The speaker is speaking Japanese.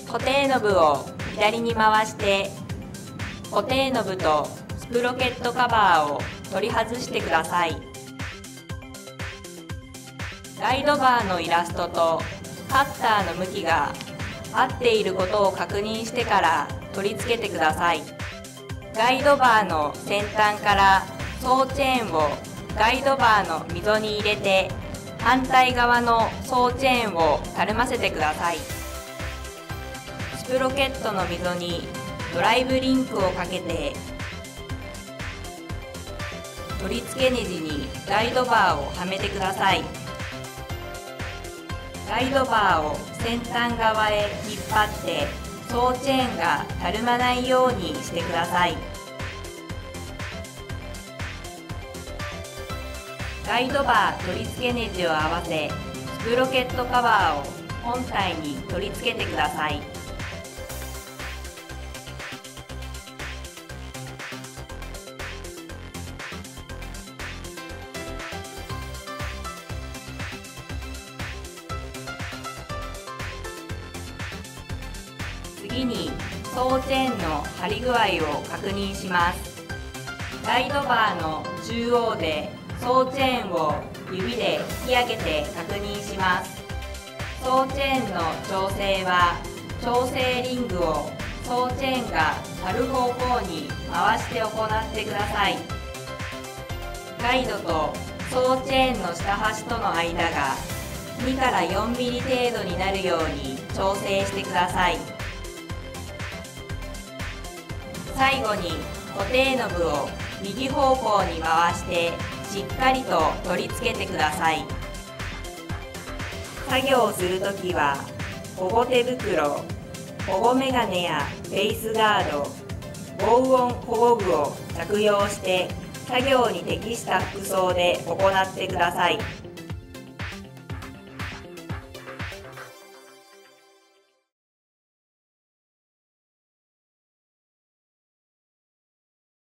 固定ノブを左に回して固定ノブとスプロケットカバーを取り外してください。ガイドバーのイラストとカッターの向きが合っていることを確認してから取り付けてください。ガイドバーの先端から総チェーンをガイドバーの溝に入れて反対側の総チェーンをたるませてください。スプロケットの溝にドライブリンクをかけて取り付けネジにガイドバーをはめてください。ガイドバーを先端側へ引っ張って総チェーンがたるまないようにしてください。ガイドバー取り付けネジを合わせスプロケットカバーを本体に取り付けてください。次に総チェーンの張り具合を確認します。ガイドバーの中央で総チェーンを指で引き上げて確認します。総チェーンの調整は調整リングを総チェーンが張る方向に回して行ってください。ガイドと総チェーンの下端との間が2から4ミリ程度になるように調整してください。最後に固定ノブを右方向に回してしっかりと取り付けてください。作業をするときは保護手袋、保護メガネやフェイスガード、防音保護具を着用して作業に適した服装で行ってください。